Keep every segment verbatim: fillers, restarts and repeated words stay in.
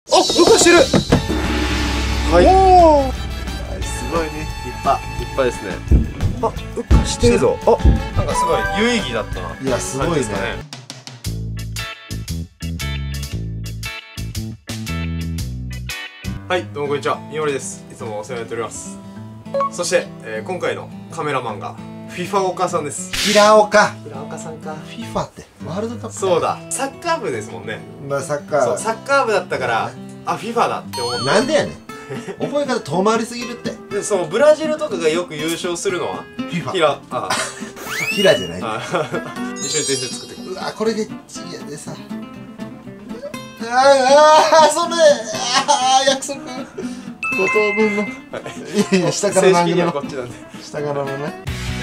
あ、浮かしてる。はい。おお。 すごいね、立派立派ですね。あ、浮かしてるぞ。あ、なんかすごい有意義だったな。 いや、すごいね。 はい、どうもこんにちは、みのりです。いつもお世話になっております。そして、えー、今回のカメラマンがフィファ岡さんです。 平岡平岡さんか。 フィファってワールドカップ。 そうだ、サッカー部ですもんね。 まあサッカー、 そう、サッカー部だったから、あ、フィファだって思って。 なんでやねん覚え方遠回りすぎるって。 で、そのブラジルとかがよく優勝するのはフィファ。 ヒラ、あヒラじゃない。 あ一緒に点数作ってくる。 うわ、これでチやでさ。ああ、それ、ああ、約束ご等分の、いやいや、下から正式にはこのっちなんで。 下からのね。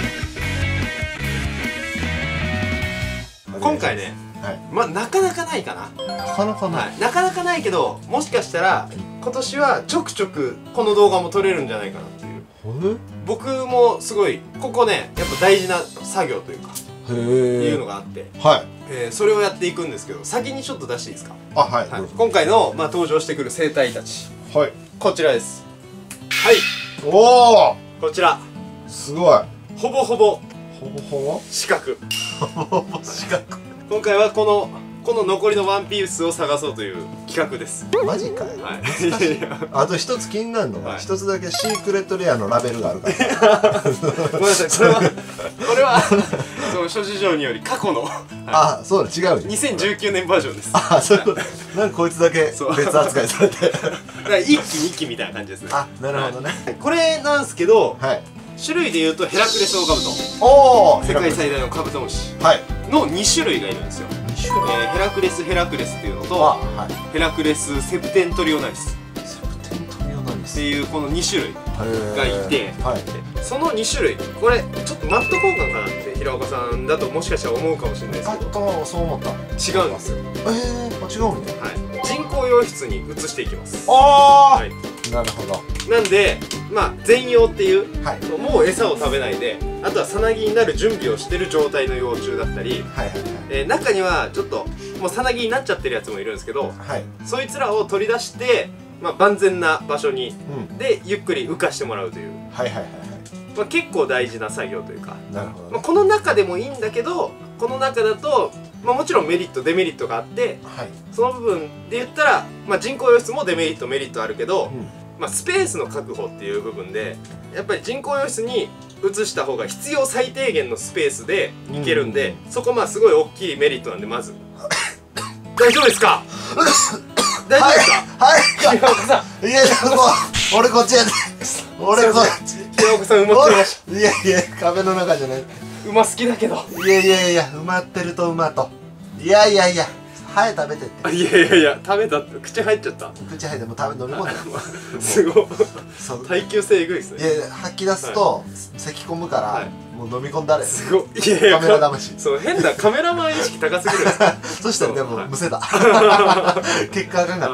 今回ね、 はい、 まあなかなかないかな。 なかなかない、 はい、なかなかないけど、もしかしたら今年はちょくちょくこの動画も撮れるんじゃないかなっていう。僕もすごいここね、やっぱ大事な作業というかへいうのがあって、 はい、 えー、それをやっていくんですけど、先にちょっと出していいですか。 あ、はい、 はい、今回の、まあ、登場してくる生態たち、 はい、 こちらです。はい、 おお、 こちらすごい、 ほぼほぼほぼほぼ四角。 ほぼほぼ四角。 今回はこのこの残りのワンピースを探そうという企画です。 マジかよ。 はい。 あと一つ気になるのが、一つだけシークレットレアのラベルがあるから。 ごめんなさい、これはこれはその諸事情により過去の、 あ、そうだ、違う。 にせんじゅうきゅうねんバージョンです。 あ、そういうこと。なんかこいつだけ別扱いされて。 だから一期二期みたいな感じですね。 あ、なるほどね。 これなんですけど、 はい。 種類でいうとヘラクレスオオカブト、 おお、 世界最大のカブトムシのに種類がいるんですよ。ヘラクレスヘラクレスっていうのと、ヘラクレスセプテントリオナリスっていうこのに種類がいて、そのに種類、これちょっとマット交換かなって平岡さんだともしかしたら思うかもしれないですけど、 そう思った。 違うんですよ。 ええ、違うんだ。 はい、人工洋室に移していきます。 ああ、なるほど。 なんで、まあ全葉っていう、もう餌を食べないで、あとはさなぎになる準備をしてる状態の幼虫だったり、中にはちょっともうさなぎになっちゃってるやつもいるんですけど、そいつらを取り出して、まあ、万全な場所に、うん、でゆっくり浮かしてもらうという、結構大事な作業というか、なるほど、ね、まあこの中でもいいんだけど、この中だと、まあ、もちろんメリットデメリットがあって、はい、その部分で言ったら、まあ、人工洋室もデメリットメリットあるけど、うん、まあスペースの確保っていう部分でやっぱり人工洋室に移した方が必要最低限のスペースでいけるんで、うん、そこまあすごい大きいメリットなんで、まず大丈夫ですか大丈夫ですか。はい、平岡さん、いやいや、 俺こっちやで。俺こっち。 平岡さん埋まってました。 いやいや、壁の中じゃない。 馬好きだけど。 いやいやいや、埋まってると馬と。いやいやいや、ハエ食べてって。 いやいやいや、食べたって、口入っちゃった。 口入ってもう食べ飲み込んだ。 すごい。耐久性えぐいですね。 いや、吐き出すと咳込むから、もう飲み込んだれ。 すごい。いやいや、 カメラ魂。 そう、変なカメラマン意識高すぎる。 そしたらでもむせた。結果あかんかった。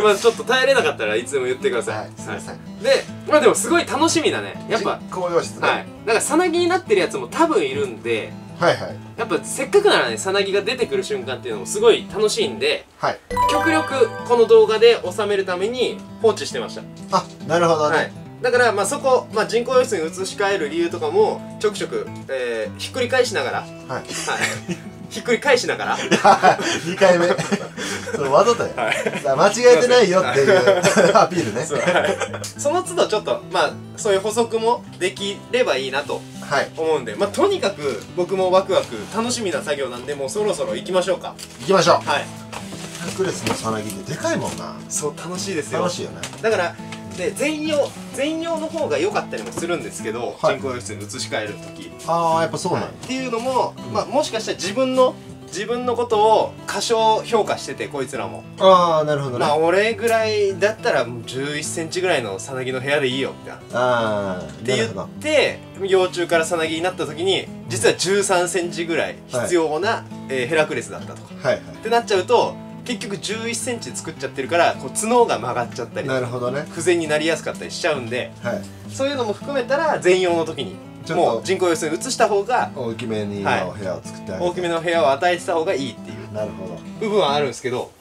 まあちょっと耐えれなかったらいつでも言ってください。はい、すみません。で、まあでもすごい楽しみだね。やっぱ人工洋室ね。はい。 なんかさなぎになってるやつも多分いるんで。はいはい。やっぱせっかくならね、さなぎが出てくる瞬間っていうのもすごい楽しいんで、はい、極力この動画で収めるために放置してました。 あ、なるほどね。はい、 だからまあそこ、まあ、人工洋室に移し替える理由とかもちょくちょく、えー、ひっくり返しながら、はい、はい、ひっくり返しながらにかいめそうわざとよ、はい、間違えてないよっていうアピールね。そ, はい、 その都度ちょっとまあそういう補足もできればいいなと思うんで、はい、まあとにかく僕もワクワク楽しみな作業なんで、もうそろそろ行きましょうか。 行きましょう。はい。 ヘラクレスのさなぎってでかいもんな。 そう、楽しいですよ。 楽しいよね。 だからで全葉全葉の方が良かったりもするんですけど、はい、人工洋室に移し替える時、 ああやっぱそうなん、はい、 っていうのも、うん、まあもしかしたら自分の自分のことを過小評価してて、こいつらも。 ああなるほどね。 まあ俺ぐらいだったらじゅういっセンチぐらいのさなぎの部屋でいいよみたいな。ああって言って幼虫からさなぎになった時に実はじゅうさんセンチぐらい必要な、はい、えー、ヘラクレスだったとか、はいはい、ってなっちゃうと結局じゅういっセンチ作っちゃってるから、こう角が曲がっちゃったり、なるほどね、不全になりやすかったりしちゃうんで、はい、そういうのも含めたら全容の時にもう人工洋室に移した方が大きめにの部屋を作ってあげる、 大きめの部屋を与えてた方がいいっていうなるほど部分はあるんですけど、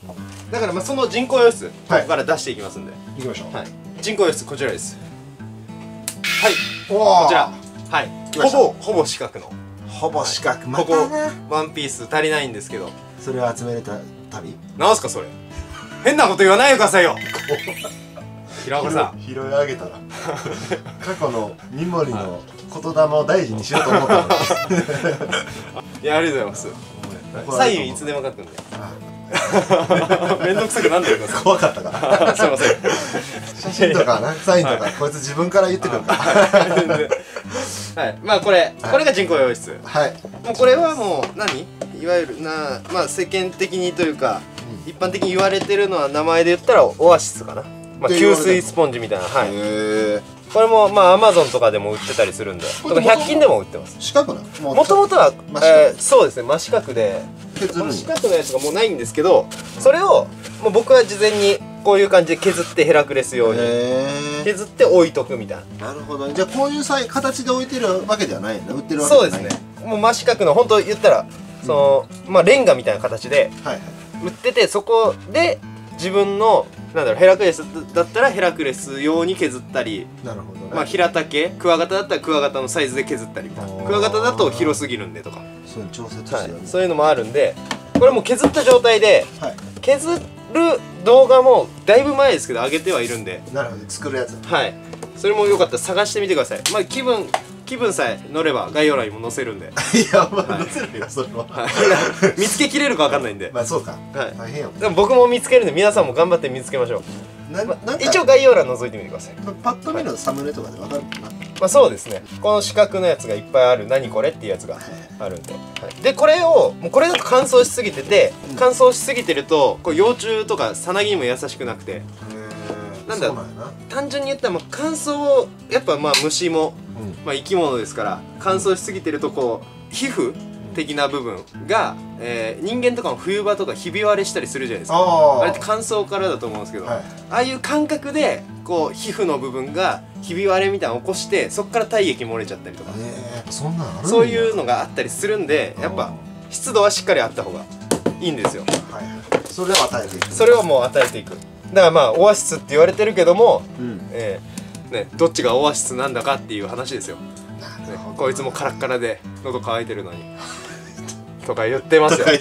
だからまあその人工用室ここから出していきますんで、 いきましょう。 人工用室こちらです。はい、 こちら、はい、ほぼほぼ四角の、 ほぼ四角、 ここワンピース足りないんですけど、 それを集めれた旅。 なんすかそれ、変なこと言わないでくださいよ平岡さん。 拾い上げたら過去の三森の言霊を大事にしようと思ったのいや、ありがとうございます。左右いつでも書くんでめんどくさくなんでるんですか。 怖かったからすいません。 写真とかな、サインとかこいつ自分から言ってくるから。 はい、まあこれこれが人工用室。はい、もうこれはもう何、いわゆるな、まあ世間的にというか一般的に言われてるのは、名前で言ったらオアシスかな。まあ吸水スポンジみたいな。はい、これもまあアマゾンとかでも売ってたりするんで、とかひゃく均でも売ってます。四角なのもともとは、えー、そうですね、真四角で真四角のやつがもうないんですけど、それをもう僕は事前にこういう感じで削って、ヘラクレス用に削って置いとくみたいな。なるほど。じゃあこういう形で置いてるわけではないんだ、売ってるわけじゃない。そうですね、もう真四角の本当言ったらその、まあレンガみたいな形で売ってて、そこで自分のなんだろう、ヘラクレスだったらヘラクレス用に削ったり、なるほど、ね、まあ平竹、クワガタだったらクワガタのサイズで削ったりみたいな。クワガタだと広すぎるんでとか、そういう調節して、はい、そういうのもあるんで、これも削った状態で、はい、削る動画もだいぶ前ですけど上げてはいるんで。なるほど、作るやつ。はい、それもよかったら探してみてください。まあ気分気分さえ乗れば概要欄にも載せるんで。いや、まあ載せるよそれは。見つけきれるかわかんないんで。まあそうか、大変よ。でも僕も見つけるんで、皆さんも頑張って見つけましょう。一応概要欄覗いてみてください。パッと見のサムネとかでわかるかな。まあそうですね、この四角のやつがいっぱいある、何これっていうやつがあるんで。でこれをもうこれだと乾燥しすぎてて、乾燥しすぎてるとこう幼虫とかさなぎにも優しくなくて、なんだ単純に言ったらもう乾燥、やっぱまあ虫もまあ生き物ですから、乾燥しすぎてるとこう皮膚的な部分が、えー、人間とかも冬場とかひび割れしたりするじゃないですか。 あ, あれって乾燥からだと思うんですけど、はい、ああいう感覚でこう皮膚の部分がひび割れみたいなのを起こして、そこから体液漏れちゃったりとか、えー、そんなのあるんだ。そういうのがあったりするんで、やっぱ湿度はしっかりあった方がいいんですよ。はい、それを与えていく。それをもう与えていく。だからまあオアシスって言われてるけども、うん、えーね、どっちがオアシスなんだかっていう話ですよ。ね、こいつもカラッカラで喉乾いてるのにとか言ってますよ。はい。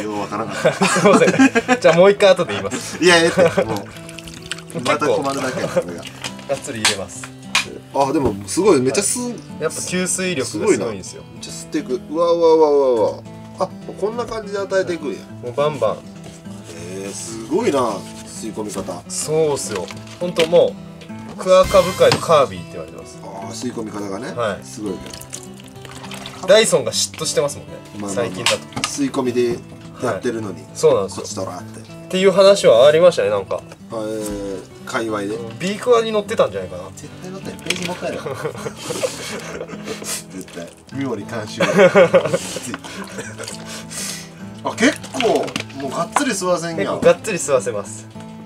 ようわからなかった。すみません。じゃあもう一回後で言います。いやいや、もうまた困るだけ。がっつり入れます。あ、でもすごい、めっちゃ吸う。やっぱ吸水力がすごいんですよ。めっちゃ吸っていく。うわうわうわうわうわ。あ、こんな感じで与えていくんや。もうバンバン。ええ、すごいな、吸い込み方。そうっすよ。本当もう。クワカブ界のカービィって言われてます。ああ、吸い込み方がね。はい。すごいね。ダイソンが嫉妬してますもんね。まあ、最近だと。吸い込みでやってるのに。そうなんですよ。こっちとらって。っていう話はありましたね、なんか。ええ、界隈で。ビークワに乗ってたんじゃないかな。絶対乗ってる。ページもったいない。絶対。三森監修。あ、結構もうがっつり吸わせんやん。がっつり吸わせます。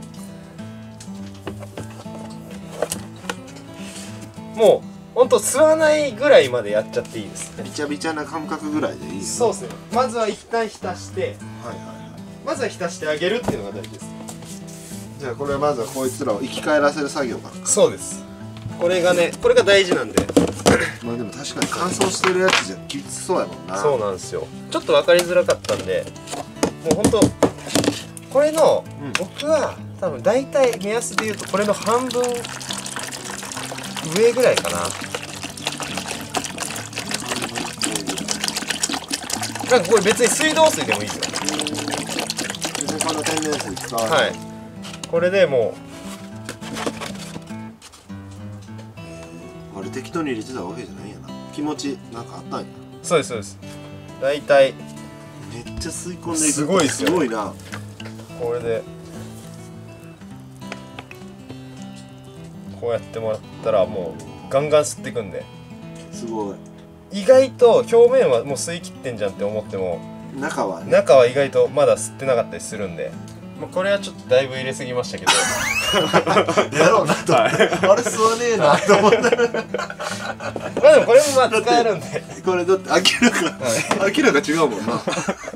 もうほんと吸わないぐらいまでやっちゃっていいです。びちゃびちゃな感覚ぐらいでいいよね。そうですね。まずは一旦浸して、はいはいはい、まずは浸してあげるっていうのが大事です。じゃあこれはまずはこいつらを生き返らせる作業か。そうです。これがね、これが大事なんで。まあでも確かに乾燥してるやつじゃきつそうやもんな。そうなんですよ。ちょっと分かりづらかったんで、もうほんとこれの、うん、僕は多分大体目安で言うとこれの半分上ぐらいかな。なんかこれ別に水道水でもいいですよ。別にこの天然水使わない。はい。これでもうあれ適当に入れてたわけじゃないんやな。気持ちなんかあったんや。そうですそうです。大体めっちゃ吸い込んでいく。すごいですよ、ね。すごいな。これでこうやってもらったらもうガンガン吸っていくんで。すごい。意外と表面はもう吸い切ってんじゃんって思っても、中はね、中は意外とまだ吸ってなかったりするんで、 まあこれはちょっとだいぶ入れすぎましたけどやろうなと、はい、あれ吸わねえなと思ってまあでもこれもまあ使えるんでこれだって明らか、はい、明らか違うもんな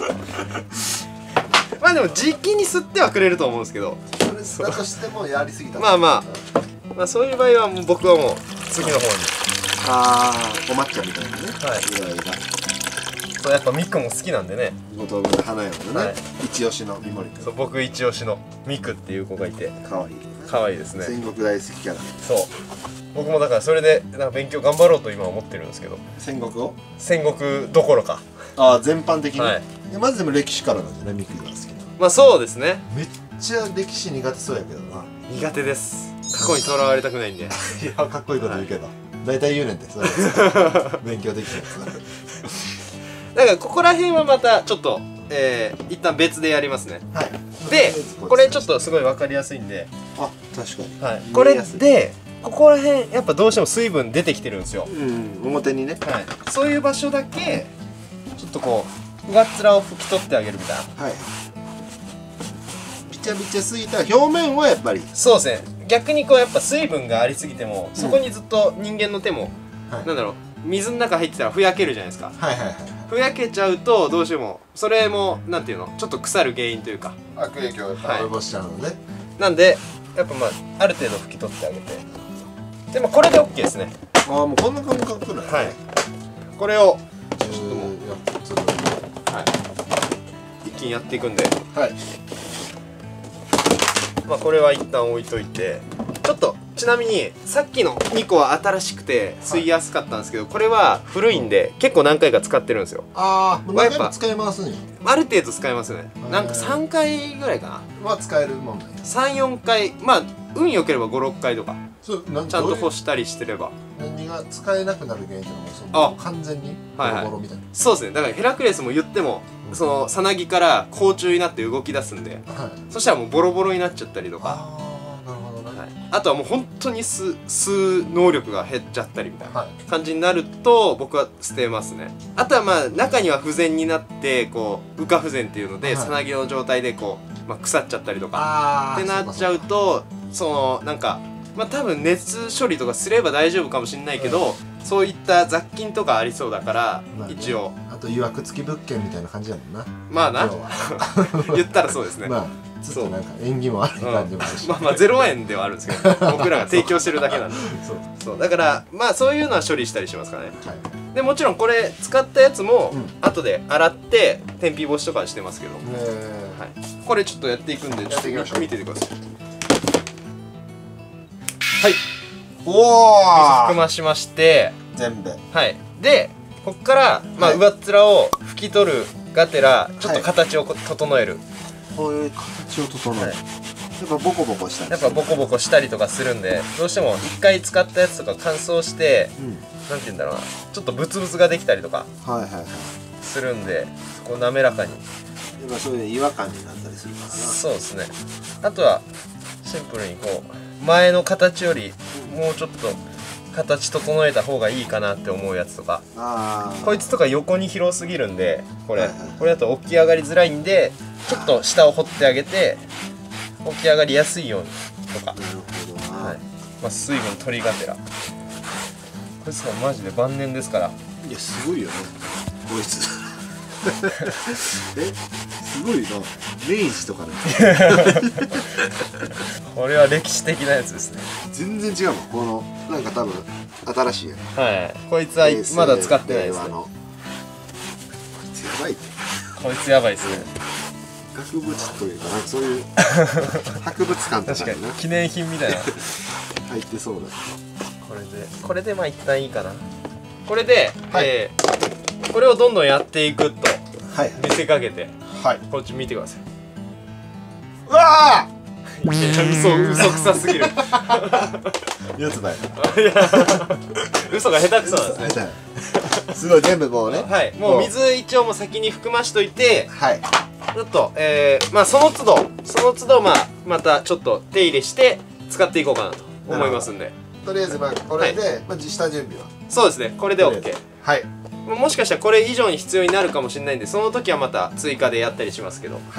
まあでもじきに吸ってはくれると思うんですけど、 それだとしてもやりすぎた。 まあまあまあそういう場合はもう僕はもう次の方に。 ああ、お抹茶みたいなね。 はい。 いろいろ。 そうやっぱミクも好きなんでね。 五等分の花屋のね、一押しの三森君。 そう、僕一押しのミクっていう子がいて、 可愛い。 可愛いですね。 戦国大好きキャラ。 そう。僕もだからそれでなんか勉強頑張ろうと今思ってるんですけど。 戦国を？ 戦国どころか。 ああ、全般的に。 はい。 まずでも歴史からなんじゃない、ミクが好きな。 まあそうですね。 めっちゃ歴史苦手そうやけどな。 苦手です。過去にとらわれたくないんで。いや、かっこいいこと言うけど。大体言うねんってそれ勉強できるやつだからここら辺はまたちょっと、えー、一旦別でやりますね。はい。でこれちょっとすごい分かりやすいんで、 あ、確かに、 はい、これでここら辺やっぱどうしても水分出てきてるんですよ。 うん、表にね。 はい。そういう場所だけちょっとこう上っ面を拭き取ってあげるみたいな。はい。びちゃびちゃすぎた表面はやっぱりそうですね。逆にこうやっぱ水分がありすぎても、うん、そこにずっと人間の手も、はい、なんだろう、水の中入ってたらふやけるじゃないですか。はいはいはい。ふやけちゃうとどうしてもそれもなんていうのちょっと腐る原因というか悪影響を及ぼしちゃうのね、はい、 なんでやっぱまあある程度拭き取ってあげて、でもこれで OK ですね。 ああ、もうこんな感覚なの。 はい。これをちょっともうはい、一気にやっていくんで、はい。まあこれは一旦置いといて、ちょっとちなみにさっきのにこは新しくて吸いやすかったんですけど、これは古いんで結構何回か使ってるんですよ。 ああ、何回も使い回すんよ。 ある程度使いますね。なんかさんかいぐらいかなは使えるもんね。 さん、よんかい、まあ運良ければご、ろっかいとかちゃんと干したりしてれば。 何が使えなくなる原因っていうのもその完全にボロボロみたいな。 そうですね。だからヘラクレスも言ってもそのさなぎから甲虫になって動き出すんで、はい、そしたらもうボロボロになっちゃったりとか。あとはもう本当に吸吸う能力が減っちゃったりみたいな感じになると僕は捨てますね。あとはまあ中には不全になってこう羽化不全っていうのでさなぎの状態でこう、まあ、腐っちゃったりとかってなっちゃうと、そのなんかまあ多分熱処理とかすれば大丈夫かもしれないけど、そういった雑菌とかありそうだから一応あといわくつき物件みたいな感じだもんな。 まあな言ったらそうですね。 ちょっとなんか縁起もある感じもあるし、 まあまあゼロえんではあるんですけど僕らが提供してるだけなんでそうだからまあそういうのは処理したりしますからね。でもちろんこれ使ったやつも後で洗って天日干しとかしてますけど、これちょっとやっていくんでちょっと見ててください。はい、おお含ましまして全部はい。でこっからまあ上っ面を拭き取るがてらちょっと形を整える。 こういう形を整える、はい、やっぱボコボコしたりやっぱボコボコしたりとかするんで、どうしても一回使ったやつとか乾燥して、うん、なんて言うんだろうな、ちょっとブツブツができたりとかするんで、そこ滑らかにやっぱそういう違和感になったりするからな。 そうですね。あとはシンプルにこう前の形よりもうちょっと形整えた方がいいかなって思うやつとか、こいつとか横に広すぎるんでこれ、はいはい、これだと起き上がりづらいんでちょっと下を掘ってあげて起き上がりやすいようにとか。なるほどな、はい、まあ、水分取りがてらこいつはマジで晩年ですから。 いやすごいよねこいつえすごいな、明治とかねこれは歴史的なやつですね。 全然違うもん、このなんか多分新しいやつ。はい、こいつはまだ使ってないですね。こいつやばいって。 こいつやばいですね。 額縁というかなんかそういう博物館とか確かに記念品みたいな入ってそうだ。 これでこれでまあ一旦いいかな。これで、はい、えー、これをどんどんやっていくと見せかけて、はい、こっち見てください。 うわーいや嘘嘘くさすぎるやつだよ。 いや嘘が下手くそなんですね。 すごい全部もうね、 はい、もう水一応も先に含ましといて、はい、ちょっと、えー、まあその都度その都度まあまたちょっと手入れして使っていこうかなと思いますんで、 とりあえずまあこれで、はい、まあ下準備はそうですね。これで OK。 はい。もしかしたらこれ以上に必要になるかもしれないんで、その時はまた追加でやったりしますけど、はい、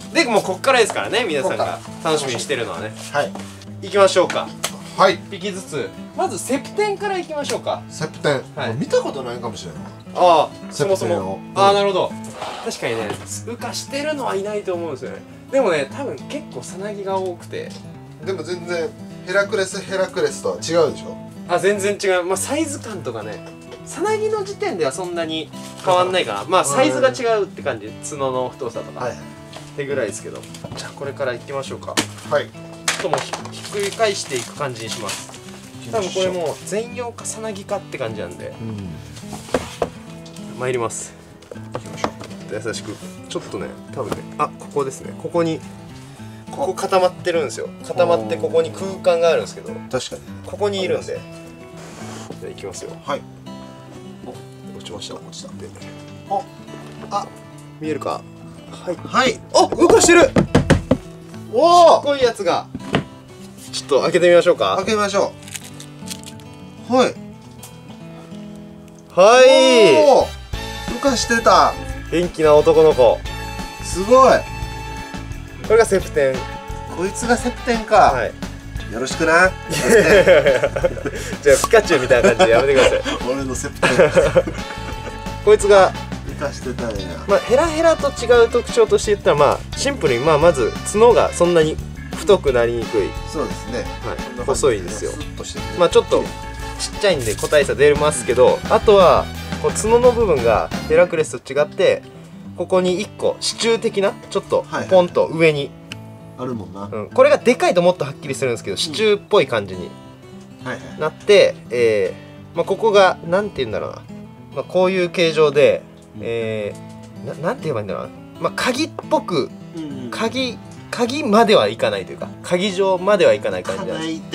でもうこっからですからね、皆さんが楽しみにしてるのはね。 はい、 行きましょうか。 はい、いっぴきずつ。まずセプテンから行きましょうか。 セプテン、はい、見たことないかもしれない。 ああ、そもそも。ああ、 うん、 なるほど。確かにね、羽化してるのはいないと思うんですよね。でもね、多分結構さなぎが多くて。 でも全然ヘラクレスヘラクレスとは違うでしょ。 あ、全然違う。まあサイズ感とかね、さなぎの時点ではそんなに変わんないかな。まあサイズが違うって感じ。角の太さとか、はい、ってぐらいですけど。じゃあこれからいきましょうか。はい。ちょっともうひっくり返していく感じにします。多分これもう全葉かさなぎかって感じなんで、うん、参ります。いきましょう。優しく。ちょっとね、多分ね、あ、ここですね。ここにここ固まってるんですよ。固まってここに空間があるんですけど、確かにここにいるんで。じゃあいきますよ。はい。お、落ちました。落ちた。で、あ、あ、見えるか。はい。はい。あ、動かしてる。おお。すごいやつが。ちょっと開けてみましょうか。開けましょう。はい。はい。おお。動かしてた。元気な男の子。すごい。これがセプテン。こいつがセプテンか。はい。よろしくな。じゃあピカチュウみたいな感じでやめてください。俺のセプテン。こいつが生かしてたんや。まあヘラヘラと違う特徴として言ったら、まあシンプルにまあまず角がそんなに太くなりにくい。そうですね。はい。細いんですよ。まあちょっとちっちゃいんで個体差出ますけど、あとはこう角の部分がヘラクレスと違って。ここにいっこ支柱的なちょっとポンと上にあるもんな、うん、これがでかいともっとはっきりするんですけど支柱っぽい感じになって、えーまあ、ここがなんて言うんだろうな、まあ、こういう形状で、えー、な, なんて言えばいいんだろうな、まあ、鍵っぽく鍵鍵まではいかないというか鍵状まではいかない感じなんです。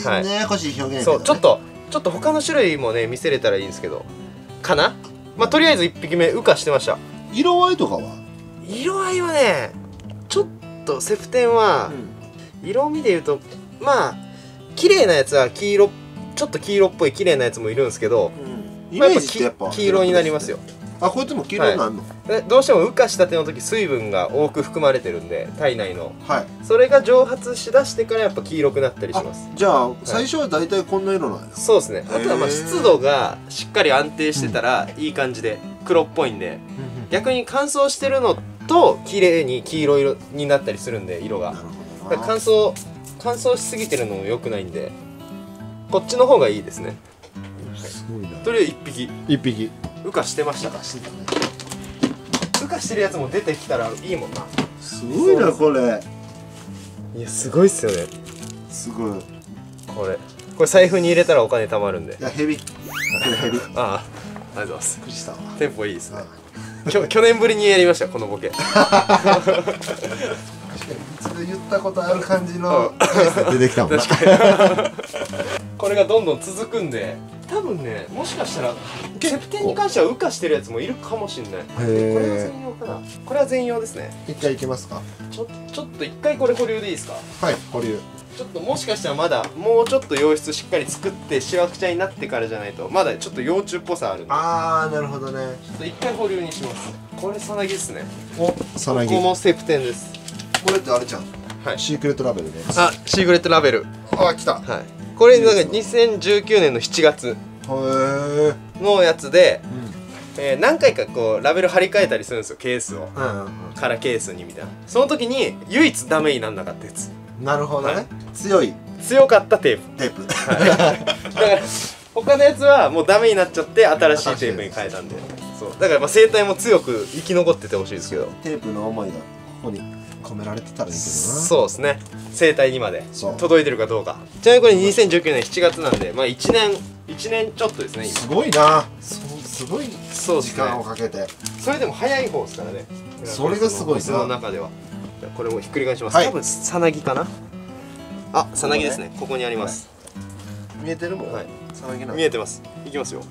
はい、ややこしい表現、そうちょっとちょっと他の種類もね見せれたらいいんですけどかな。まあとりあえずいっぴきめ羽化してました。色合いとかは色合いはねちょっとセプテンは、うん、色味で言うとまあ綺麗なやつは黄色ちょっと黄色っぽい綺麗なやつもいるんですけど、うん、まあ、やっぱやっぱ黄色になりますよ。あ、こいつも黄色になるの、はい、どうしても羽化したての時水分が多く含まれてるんで体内の、はい、それが蒸発しだしてからやっぱ黄色くなったりします。じゃあ、はい、最初は大体こんな色なんですか。そうですね。あとはまあ湿度がしっかり安定してたらいい感じで黒っぽいんで、うん、逆に乾燥してるのと綺麗に黄色色になったりするんで色が乾燥乾燥しすぎてるのも良くないんでこっちの方がいいですね。すごいな。とりあえずいっぴきいっぴき羽化してました。羽化してるやつも出てきたらいいもんな。すごいなこれ。いやすごいっすよね。すごい。これこれ財布に入れたらお金貯まるんで。いやヘビ。これヘビ。ああありがとうございます。びっくりしたわ。テンポいいですね。きょ去年ぶりにやりましたこのボケ。確かに一度言ったことある感じの出てきたもんな。確かに。これがどんどん続くんで。多分ね、もしかしたらセプテンに関しては羽化してるやつもいるかもしれない。これは全葉かな。これは全葉ですね。一回いきますか。ちょちょっと一回これ保留でいいですか。はい、保留。ちょっともしかしたらまだもうちょっと洋室しっかり作ってしわくちゃになってからじゃないとまだちょっと幼虫っぽさあるんで。ああ、なるほどね。ちょっと一回保留にします。これさなぎですね。お、さなぎ。ここもセプテンです。これってあれじゃん。はい。シークレットラベルです。あ、シークレットラベル。あ、来た。はい。これなんかにせんじゅうきゅうねんのしちがつのやつで、うん、えー、何回かこうラベル貼り替えたりするんですよケースを、カラーケースにみたいな。その時に唯一ダメになんなかったやつ。なるほどね、はい、強い強かったテープテープ、はい、だから他のやつはもうダメになっちゃって新しいテープに変えたんで、そうだからまあ生態も強く生き残っててほしいですけど、テープの思いがここに込められてたらいいけどな。そうですね、生態にまで届いてるかどうか。ちなみにこれにせんじゅうきゅうねんしちがつなんで、まあいちねんいちねんちょっとですね。すごいな、すごい時間をかけて。それでも早い方ですからね。それがすごいな、その中では。これもひっくり返します。多分さなぎかな。あ、さなぎですね。ここにあります。見えてるもん。はい、さなぎな。見えてます。いきますよ。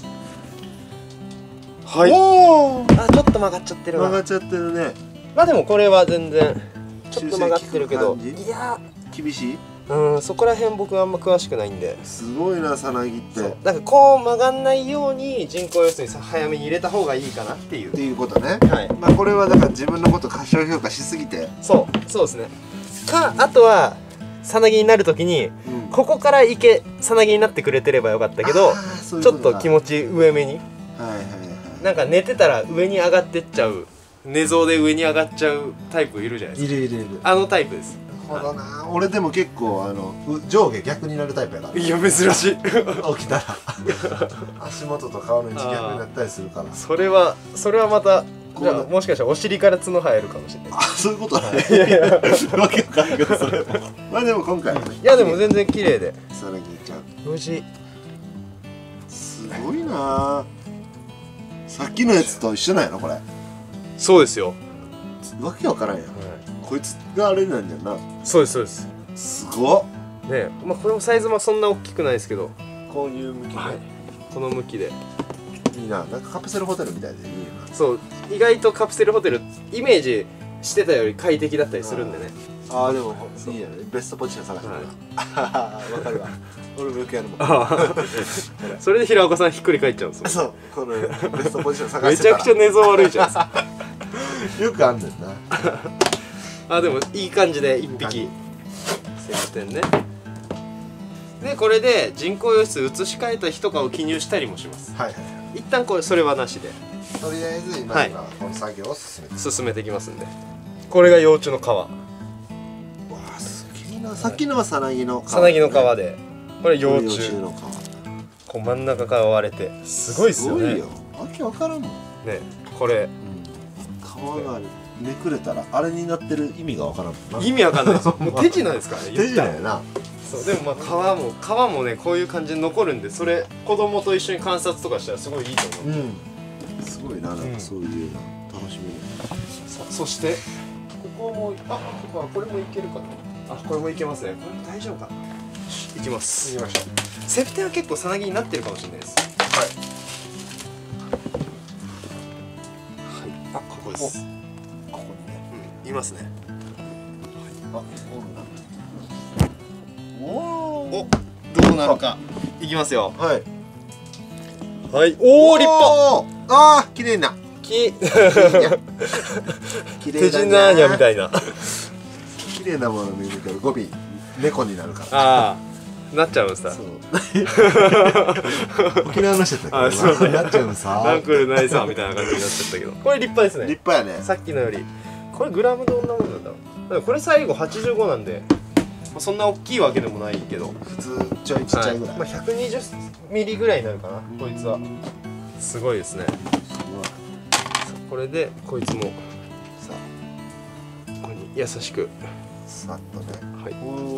はい。おお、あ、ちょっと曲がっちゃってる。曲がっちゃってるね。まあでもこれは全然ちょっと曲がってるけど、いや厳しい。 うん、そこら辺僕あんま詳しくないんで。 すごいな、さなぎって。 だからこう曲がんないように人工用水さ早めに入れた方がいいかなっていう。 っていうことね。 はい。 まあこれはだから自分のこと過小評価しすぎて。 そうそうですね。かあとはさなぎになるときに、うん、ここから池さなぎになってくれてればよかったけど、ううちょっと気持ち上目に。はいはいはい。なんか寝てたら上に上がってっちゃう。寝相で上に上がっちゃうタイプいるじゃないですか。いるいるいる。あのタイプです。 なるほどな。俺でも結構あの上下逆になるタイプやから。 いや珍しい。起きたら足元と顔の位置逆になったりするから。 それはそれはまたじゃあもしかしたらお尻から角生えるかもしれない。 あ、そういうことね。いやいやわけわかんないけどそれも。まあでも今回はね。 いやでも全然綺麗で。 さらにちゃん。 無事。 すごいな。さっきのやつと一緒なんやろこれ。 そうですよ。 わけわからんやん。こいつがあれなんじゃな。 そうですそうです。 すごっ。 ね、まあこれもサイズもそんな大きくないですけど。 こういう向きで。 この向きで。 いいな。なんかカプセルホテルみたいでいいな。 そう、意外とカプセルホテルイメージしてたより快適だったりするんでね。 ああでもいいやね。ベストポジション探してる。わかるわ。俺もよくやるもん。 それで平岡さんひっくり返っちゃうんですよ。 そう。このベストポジション探してたらめちゃくちゃ寝相悪いじゃないですか。 よくあんねんな。 あ、でもいい感じで一匹せんてんね。でこれで人工用室移し替えた日とかを記入したりもします。はいはい。一旦これそれはなしで。 とりあえず今からこの作業を進めて進めていきますんで。これが幼虫の皮。わあすげえな。さっきのはさなぎの皮。 さなぎの皮で。これ幼虫の皮。こう真ん中から割れてすごいっすよね。すごいよ。 わけわからんもん。 ね、これ。 皮がめくれたらあれになってる意味がわからん。 意味わかんないです。もう手品ですからね。 手品やな。 そうでもまあ皮も皮もねこういう感じで残るんで、それ子供と一緒に観察とかしたらすごいいいと思う。 うん。すごいな、なんかそういうの楽しみ。 さあそしてここもあここはこれもいけるかな。あこれもいけますね。これ大丈夫かな。いきます。いきましょう。設定は結構さなぎになってるかもしれないです。はい。はい。あここです。ここにね。うんいますね。はい。あおるな。おお、どうなるか。いきますよ。はい。はい。おお、立派。 ああ、綺麗な。 き。手品にゃみたいな。 綺麗なもの見るけど、語尾猫になるから。 ああ、なっちゃうんさ。そう。 沖縄の人だったけど、なっちゃうんさ。 ナンクルナイサーみたいな感じになっちゃったけど。これ立派ですね。 立派やね。 さっきのより。これグラムどんなもんなんだろう。これ最後はちじゅうごなんで。そんな大きいわけでもないけど普通ちょいちっちゃいぐらい、 まあひゃくにじゅうミリぐらいになるかなこいつは。すごいですね。これでこいつもさあここに優しくさっとね。 はい。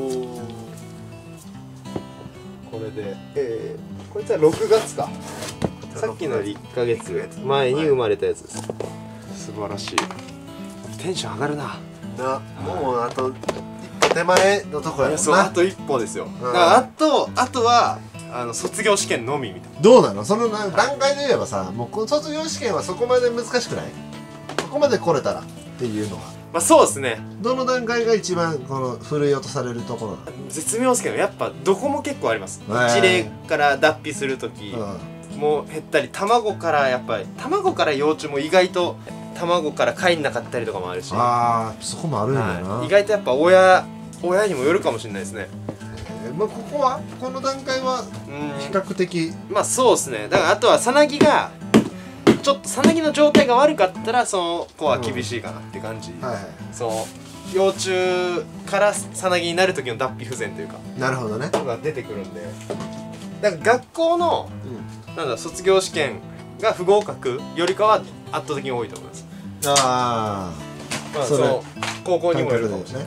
これでえー、こいつはろくがつか。さっきのよりいっかげつまえに生まれたやつです。素晴らしい。テンション上がるな。 な、もうあと手前のとこやもんな。 そう、あと一歩ですよ。だからあとあとはあの卒業試験のみみたいな。 どうなのその段階で言えばさ、もう卒業試験はそこまで難しくない？そこまで来れたらっていうのは。 まあそうですね。 どの段階が一番このふるい落とされるところなの？ 絶妙ですけどやっぱどこも結構あります。一例から脱皮する時も減ったり、卵からやっぱり卵から幼虫も意外と卵から帰んなかったりとかもあるし。 ああ、そこもあるんだな、 はい、意外とやっぱ親親にもよるかもしれないですね。 えー、まあここはこの段階は比較的まあそうですね。だからあとはさなぎがちょっとさなぎの状態が悪かったらその子は厳しいかなって感じ。うん、はいはい、その幼虫からさなぎになる時の脱皮不全というか、 なるほどね、 が出てくるんで、だから学校の、うん、なんだ卒業試験が不合格よりかは圧倒的に多いと思います。ああ、まあその高校にもよるかもしれない。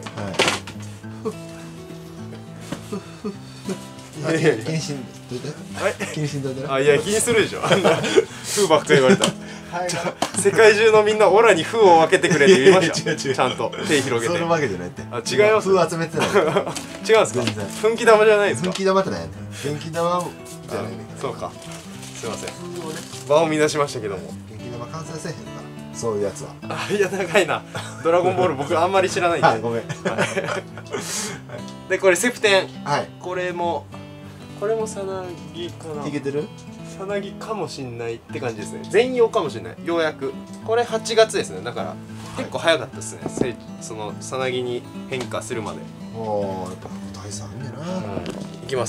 はい。いやいや気にしんといて。気にしんといて。 あ、いや気にするでしょ。あんな風ばっかり言われたら。世界中のみんなオラに風を分けてくれって言いました。ちゃんと手広げて。 そのわけじゃないって。 あ、違います。 風集めてない。違うんですか。噴気玉じゃないですか。 噴気玉ってない。噴気玉じゃないね。 そうか。すいません。場を乱しましたけども。 噴気玉完成せえへんかそういうやつは。 あ、いや長いな。ドラゴンボール僕あんまり知らないんで。 あ、ごめん。 でこれセプテン、 はい、 これもこれもさなぎかな。 いけてる？ さなぎかもしんないって感じですね。全用かもしれない。ようやくこれはちがつですね。だから結構早かったですね、はい、そのさなぎに変化するまで。 おー、やっぱ大差あんねんな、うん、 いきます。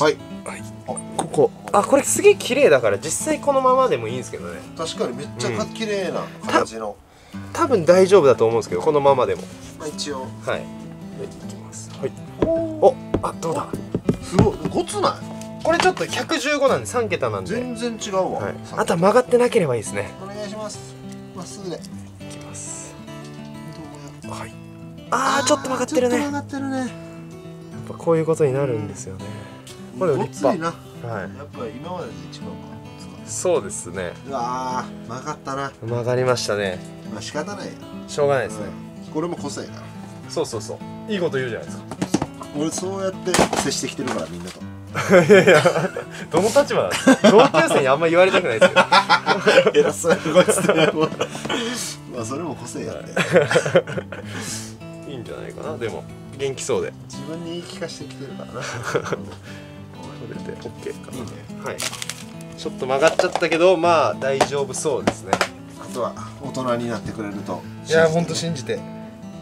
はい、 はい、ここ、あ、これすげえ綺麗だから実際このままでもいいんですけどね。 確かにめっちゃか、うん、綺麗な形の。 多分大丈夫だと思うんですけど、このままでも。 まあ一応。 はい。いきます。はい。お、あ、どうだ。 すごい、ごつない。 これちょっとひゃくじゅうごなんでさん桁なんで。 全然違うわ。はい、 あとは曲がってなければいいですね。 お願いします。まっすぐで。いきます。はい。ああ、ちょっと曲がってるね。 曲がってるね。やっぱこういうことになるんですよね。 これ立派。はい。 やっぱ今までで一番か。 そうですね。 うわー、曲がったな。 曲がりましたね。 まあ仕方ないよ。 しょうがないですね。 これも個性から。 そうそうそう。いいこと言うじゃないですか。 俺そうやって接してきてるからみんなと。 いやいや、どの立場なんですか。同級生にあんま言われたくないですけど。 偉そうやこいつって。まあそれも個性やって。 いいんじゃないかな。でも元気そうで。 自分に言い聞かせてきてるからな。 これで オーケー かな。いいね。はい。ちょっと曲がっちゃったけど、まあ大丈夫そうですね。 あとは大人になってくれると。 いや本当信じて。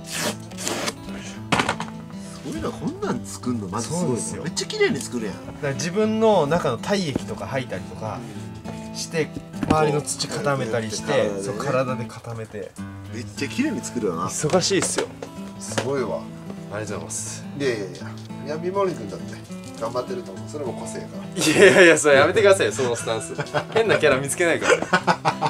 こういうのこんなん作るのまずすごいですよ。めっちゃ綺麗に作るやん。だから自分の中の体液とか吐いたりとかして周りの土固めたりして、そう体で固めてめっちゃ綺麗に作るよな。 忙しいっすよ。 すごいわ。 ありがとうございます。 いやいやいや、いや、みもりくんだって頑張ってると思う。それも個性やから。 いやいやいや、それやめてくださいよ、そのスタンス。変なキャラ見つけないから。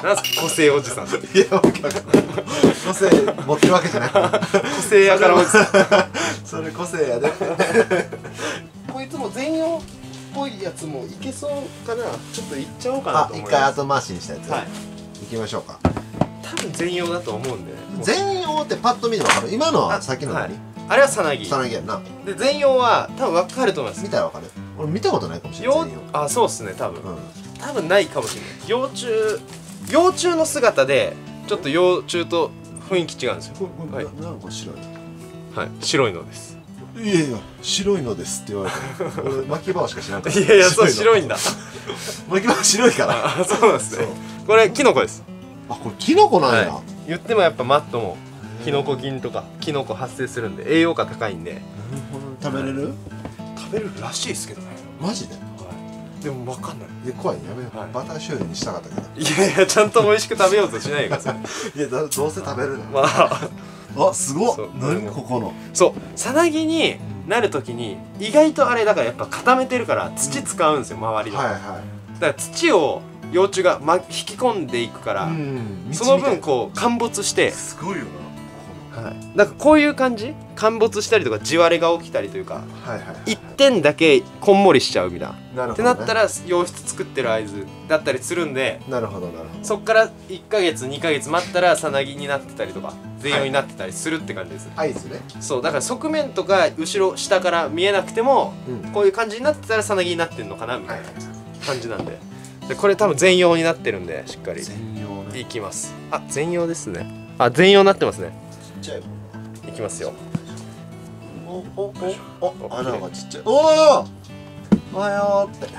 なんすか個性おじさん。いや、 個性持ってるわけじゃない。 個性やからおじさん。 それ個性やで。 こいつも全用っぽいやつもいけそうかな。ちょっといっちゃおうかなと思います。 あ、一回後回しにしたやつ。はい。行きましょうか。 多分全用だと思うんで。 全用ってパッと見て分かる？今のはさっきの何？ あれはさなぎ。 さなぎやんな。で全用は多分分かると思います。 見たら分かる？俺見たことないかもしれない。 あ、そうっすね、多分。多分ないかもしれない。幼虫幼虫の姿でちょっと幼虫と雰囲気違うんですよ。 はい。なんか白い。 はい、白いのです。 いやいや、白いのですって言われて。俺巻き場しか知らなかった。 いやいや、そう白いんだ。 巻き場白いから。 あ、そうなんですね。これキノコです。 あ、これキノコなんや。 言ってもやっぱマットもキノコ菌とかキノコ発生するんで栄養価高いんで。 食べれる？ 食べれるらしいですけどね。 マジで？ でも分かんない。 え、怖い、やめよう。バター醤油にしたかったけど。 いやいや、ちゃんと美味しく食べようとしないでください。 いや、どうせ食べるの。まああ、すごっ。何ここの。 そう、さなぎになるときに意外とあれだからやっぱ固めてるから土使うんですよ、周りの。はいはい。だから土を幼虫がま引き込んでいくから、その分こう陥没して。 すごいよな。 はい、だからこういう感じ、陥没したりとか地割れが起きたりというか、いってんだけこんもりしちゃうみたいな。なってなったら溶質作ってる合図だったりするんで、 なるほどなるほど。そっからいっかげつにかげつ待ったらさなぎになってたりとか全用になってたりするって感じです。 合図ね。 そうだから側面とか後ろ下から見えなくても、うん、こういう感じになってたらさなぎになってんのかなみたいな感じなんで、でこれ多分全用になってるんでしっかり全用ねいきます。あ、全用ですね。あ、全用になってますね。 ちっちゃい。 いきますよ。 おおおお、穴がちっちゃい。おお、おはようって。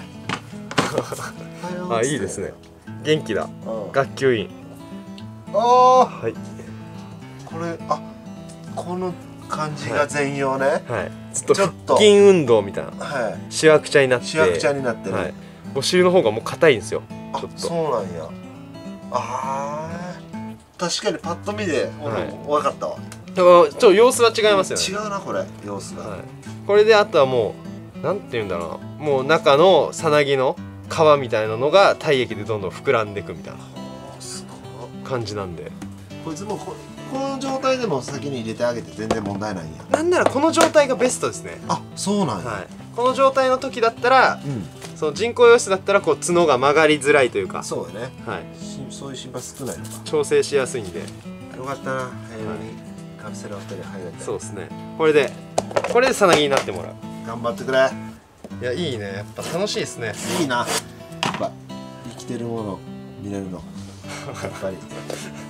あ、いいですね。元気だ。学級委員。 ああ、 はい。 これ、あ、この感じが全用ね。 はい。ちょっと腹筋運動みたいな。はい。しわくちゃになって。 しわくちゃになってる。はい。 お尻の方がもう硬いんですよ。 ちょっと。そうなんや。ああ。確かにパッと見で分かったわ。 ちょっと様子は違いますよね。 違うなこれ様子が、はい、 これであとはもうなんていうんだろうな、もう中のさなぎの皮みたいなのが体液でどんどん膨らんでいくみたいな感じなんで、 こいつもここの状態でも先に入れてあげて全然問題ないんや。 なんならこの状態がベストですね。 あ、そうなんや、はい、 この状態の時だったら、うん、その人工用質だったらこう角が曲がりづらいというか、 そうやね、 はい、 そういう心配少ないのか、調整しやすいんでよかったな。早めにカプセルをふたり入れて。 そうですね。これでこれでさなぎになってもらう。 頑張ってくれ。 いや、いいね。やっぱ楽しいですね。 いいな。やっぱ生きてるもの見れるのやっぱり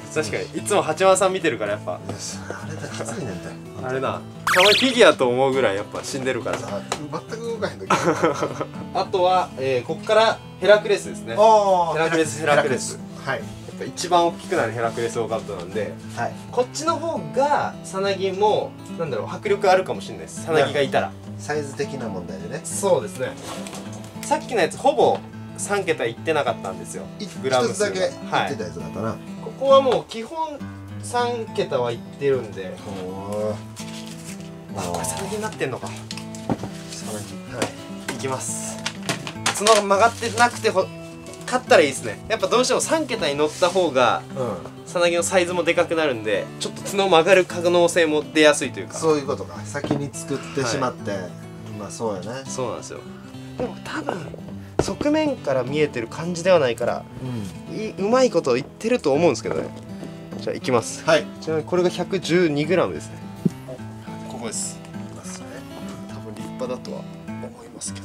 確かにいつも八幡さん見てるからやっぱあれだきついねんてあれなたまにフィギュアと思うぐらいやっぱ死んでるから全く動かへん時あとは、えー、ここからヘラクレスですね。ヘラクレスヘラクレスはい、やっぱ一番大きくなるヘラクレスオーガットなんで、はい、こっちの方がさなぎもなんだろう迫力あるかもしれないです。さなぎがいたらサイズ的な問題でね。 そうですね。さっきのやつほぼさんけたいってなかったんですよ。 グラム数がいってたやつだったな、はい、 ここはもう基本さんけたはいってるんで。あ、これさなぎになってんのか。さなぎ、はい、いきます。角が曲がってなくてほ勝ったらいいですね。やっぱどうしてもさんけたに乗った方がさなぎのサイズもでかくなるんで、ちょっと角曲がる可能性も出やすいというか。 そういうことか。先に作ってしまって、はい、まあそうやね。 そうなんですよ。でも多分側面から見えてる感じではないから、うん、いいうまいこと言ってると思うんですけどね。じゃあいきます。はい。ちなみにこれが ひゃくじゅうにグラム ですね。ここです。いますね。多分立派だとは思いますけど。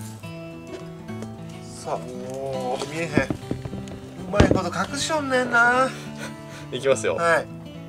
さあ、おお見えへん。うまいこと隠しよんねんな。いきますよ。はい。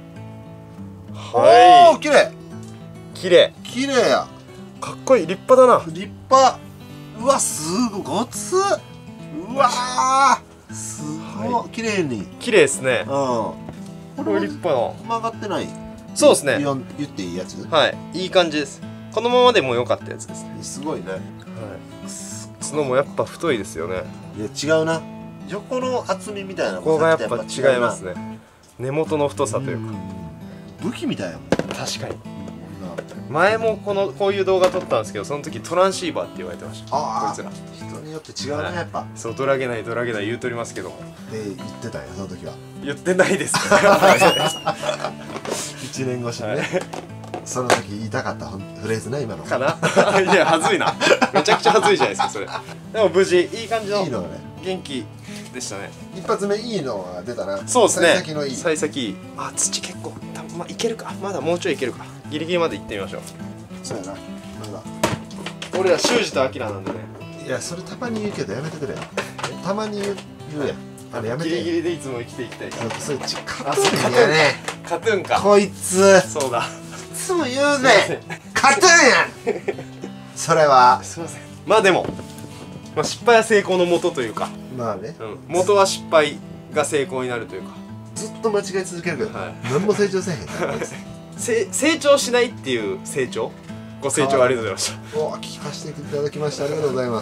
はい。おお、綺麗。綺麗。綺麗や。かっこいい、立派だな。立派。うわ、すごいごつ。うわー、すごい綺麗に。綺麗ですね。うん。これ立派な。曲がってない。そうですね。言っていいやつ。はい、いい感じです。このままでも良かったやつですね。すごいね。はい。角もやっぱ太いですよね。いや違うな。横の厚みみたいな。ここがやっぱ違いますね。根元の太さというか。武器みたいやもん。確かに。前もこのこういう動画撮ったんですけど、その時トランシーバーって言われてました。ああ、こいつら人によって違うね、やっぱ。そう、ドラゲないドラゲない言うとりますけど。で言ってたんや、その時は。言ってないです。一年越しにね。その時言いたかったフレーズね、今の。かな。いや、はずいな。めちゃくちゃはずいじゃないですか、それ。でも無事いい感じの元気でしたね。一発目いいのが出たな。そうですね。幸先のいい。幸先。あ、土結構まあいけるか。まだもうちょいいけるか。ギリギリまで行ってみましょう。そうやな。まだ。俺ら修二とアキラなんでね。いや、それたまに言うけどやめてくれよ。たまに言うやん。あれやめて。ギリギリでいつも生きていきたいから。それちカトゥーンやね。カトゥーンか。こいつ。そうだ。いつも言うね。カトゥーンやん。それは。すみません。まあでも、まあ失敗は成功のもとというか。まあね。元は失敗が成功になるというか。ずっと間違い続けるけど、何も成長せえへん。成長しないっていう成長、ご清聴ありがとうございました。お、聞かせていただきましてありがとうございます。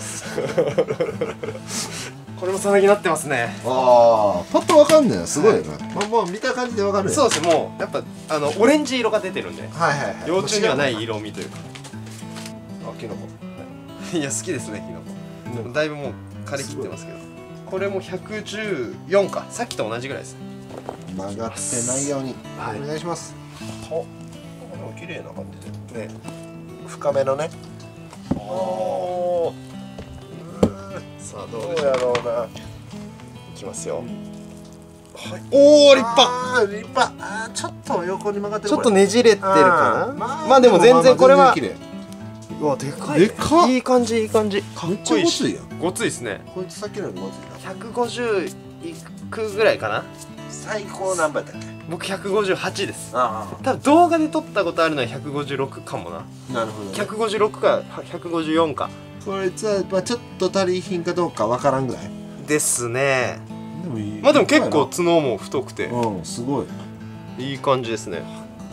これもさなぎなってますね。ああ、パッとわかんねえ。すごいな。まあもう見た感じでわかる。そうですね。もうやっぱあのオレンジ色が出てるんで、はいはいはい。幼虫にはない色味というか。あ、キノコ。いや好きですね、キノコ。だいぶもう枯れ切ってますけど。これもひゃくじゅうよんか。さっきと同じぐらいです。曲がってないようにお願いします。お、綺麗な感じでね、深めのね。おお、さあどうやろうな。いきますよ。はい、おお、立派。立派。あ、ちょっと横に曲がってる。ちょっとねじれてるかな。まあでも全然これは。うわ、でかい。でかい。いい感じ、いい感じ。かっこいいし。ごついですね。こいつさっきのよりごついな。ひゃくごじゅういくぐらいかな。最高何倍だっけ？僕ひゃくごじゅうはちです。ああ、多分動画で撮ったことあるのはひゃくごじゅうろくかもな。なるほど、ね、ひゃくごじゅうろくかひゃくごじゅうよんか。こいつは、まあ、ちょっと足りひんかどうかわからんぐらいですね。でもいい。まあでも結構角も太くて、うん、すごいいい感じですね。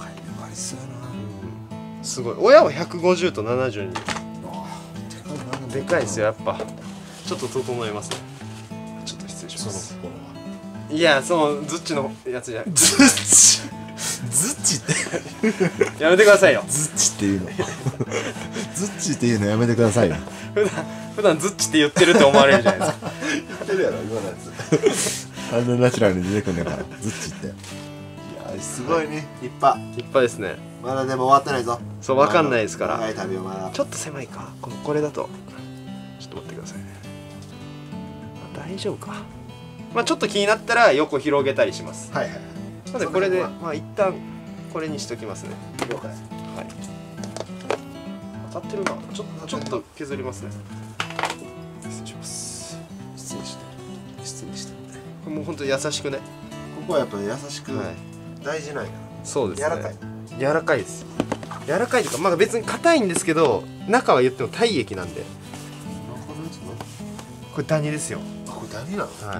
すごい。親はひゃくごじゅうとななじゅうに。でかいですよ、やっぱ。ちょっと整えますね。ちょっと失礼します。いや、そのズッチのやつじゃない。ズッチズッチってやめてくださいよ。ズッチっていうのズッチっていうのやめてくださいよ。普段普段ズッチって言ってるって思われるじゃないですか。言ってるやろ今のやつ。あんなナチュラルに出てくるんだからズッチって。いや、すごいね。立派立派ですね。まだでも終わってないぞ。そう、わかんないですから。長い旅をまだ。ちょっと狭いか。このこれだとちょっと待ってくださいね。大丈夫か。まあちょっと気になったら横広げたりします。はいはい。なのでこれでまあ一旦これにしときますね。了解。はい。当たってるな。ちょっとちょっと削りますね。失礼します。失礼して。失礼して。これもう本当に優しくね。 こはやっぱ優しく大事なんや。 そうですね。 柔らかい柔らかいです。柔らかいというか、まあ別に硬いんですけど、中は言っても体液なんで。これダニですよ。 あ、これダニなの？ はい。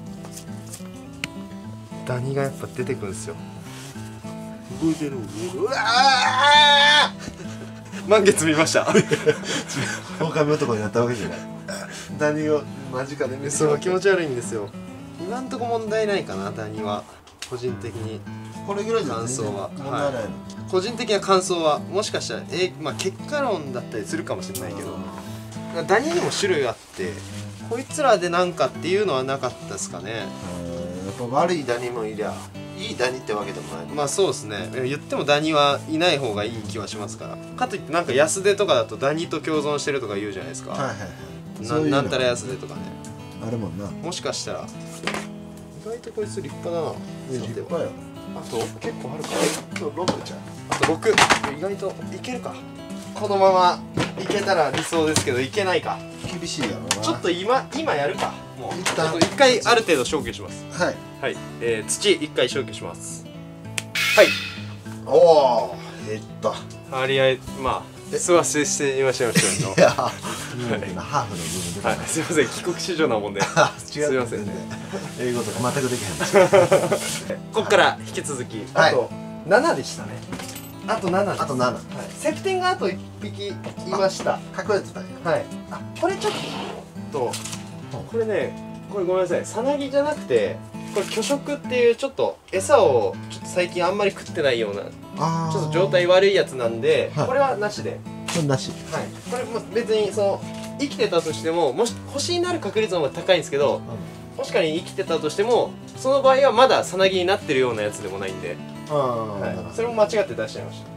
ダニがやっぱ出てくるんですよ。 動いてる。うわあ！満月見ました。 狼男になったわけじゃない。ダニを間近で見る。 そう、気持ち悪いんですよ。今んとこ問題ないかな、ダニは。個人的に。 これぐらいじゃ感想は問題ないの、はい、 個人的な感想はもしかしたら、えまあ、結果論だったりするかもしれないけど、ダニにも種類あって、こいつらでなんかっていうのはなかったですかね。 やっぱ悪いダニもいりゃいいダニってわけでもない。 まあそうですね。言ってもダニはいない方がいい気はしますから。かといってなんか安手とかだとダニと共存してるとか言うじゃないですか。はいはいはい。な, なんたら安手とかね。 あるもんな。 もしかしたら意外とこいつ立派だな。 立派よ。 あと結構あるか。 あとろくじゃん。 あとろく。意外といけるか。このままいけたら理想ですけど、いけないか。 厳しいやろな。 ちょっと今今やるか。もう一旦一回ある程度消去します。 はいはい。えー、土一回消去します。はい。 おお、えっと張り合い、まあ吸わせしてみましょう。 いや、ハーフの部分で。 はい。すみません、帰国子女なもんで。すみませんね。 英語とか全くできへん。 ここから引き続き、あとななでしたね。あとなな。 あとなな。 セプテンがあといっぴきいました。 隠れてたんや。 はい。あ、これちょっとこれね、これごめんなさい。さなぎじゃなくて、これ巨食っていうちょっと餌をちょっと最近あんまり食ってないような。ちょっと状態悪いやつなんで、はい、これはなしで。 これなし。 はい。これも別にその生きてたとしても、もし星になる確率の方が高いんですけど、うん、もし仮に生きてたとしても、その場合はまださなぎになってるようなやつでもないんで、はい、それも間違って出しちゃいました。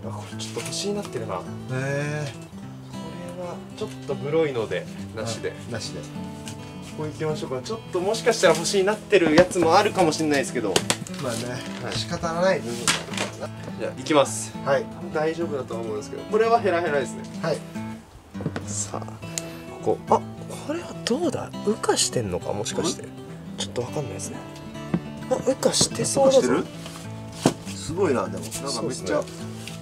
これちょっと星になってるな。へえ。これはちょっとグロいのでなしで。 なしで。 ここ行きましょうか。ちょっともしかしたら星になってるやつもあるかもしれないですけど。 まあね、はい、仕方ない部分があるからな。 じゃあ行きます。はい。大丈夫だと思うんですけど、これはヘラヘラですね。はい。さあ、ここ、あ、これはどうだ？羽化してんのか、もしかして。ちょっとわかんないですね。あ、羽化してそうだぞ。 すごいな、でも、なんかめっちゃ。ね。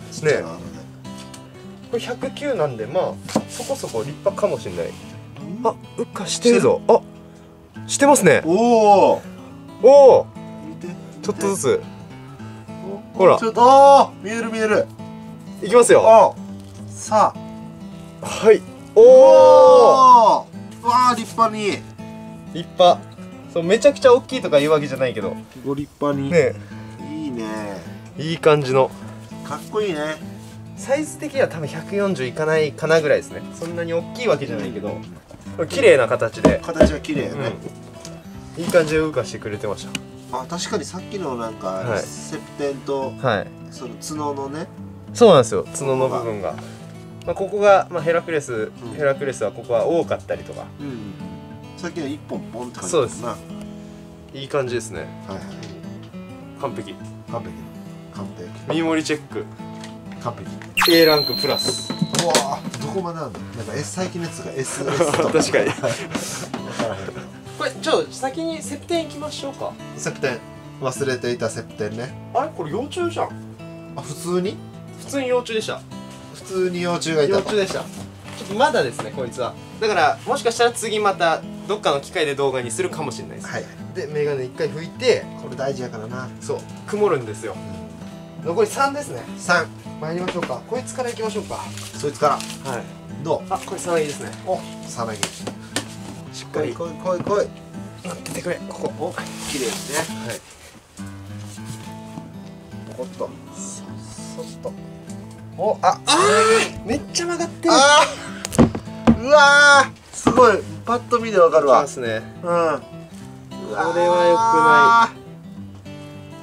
これひゃくきゅうなんで、まあ、そこそこ立派かもしれない。あ、羽化してるぞ。あ、してますね。おお。おお。ちょっとずつ。ほら。ちょっと、 ああ、見える見える。 いきますよ。 さあ。はい。おお。 わあ、立派に。 立派。そう、めちゃくちゃ大きいとかいうわけじゃないけど。 ご立派に。 ね。 いいね。 いい感じの。 かっこいいね。 サイズ的には多分ひゃくよんじゅういかないかなぐらいですね。そんなに大きいわけじゃないけど。これ綺麗な形で。 形が綺麗ね。 いい感じで羽化してくれてました。 あ、確かにさっきのなんか、はい、セプテンと、はい、その角のね。 そうなんですよ、角の部分が。まあ、ここが、まあ、ヘラクレス、うん、ヘラクレスはここは多かったりとか。 うん、さっきの一本ポンって感じ。 そうです。いい感じですね。はいはい。完璧。 完璧。完璧。 見盛りチェック。 完璧。 A ランクプラス。 うわー、どこまであるの？なんか S 最近のやつが エスエス とか。 確かに。分からへん。これ、ちょっと先にセプテン行きましょうか。 セプテン。忘れていたセプテンね。 あれこれ幼虫じゃん。 あ、普通に？ 普通に幼虫でした。 普通に幼虫がいた。 幼虫でした。ちょっとまだですね、こいつは。だからもしかしたら次またどっかの機械で動画にするかもしれないです。はい。で、メガネ一回拭いて、 これ大事やからな。 そう、曇るんですよ。うん、残りさんですね。 さん。 参りましょうか。こいつからいきましょうか。 そいつから。はい。どう？ あ、これさなぎですね。 お、さなぎ。 しっかり。 来い来い来い。 なっててくれ。ここ。お、 綺麗ですね。はい。ポコッと。そっと。お、あ、あー、めっちゃ曲がってる。あー、うわー、すごい。パッと見でわかるわ。 ますね。うん。これは良くない。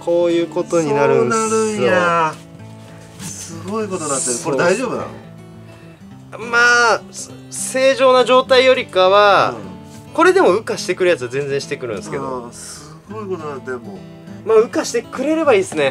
こういうことになるんですよ。 すごいことになってる。これ大丈夫なの？まあ正常な状態よりかは、うん、これでも羽化してくるやつは全然してくるんですけど、 すごいことになってる。もうまあ羽化してくれればいいですね。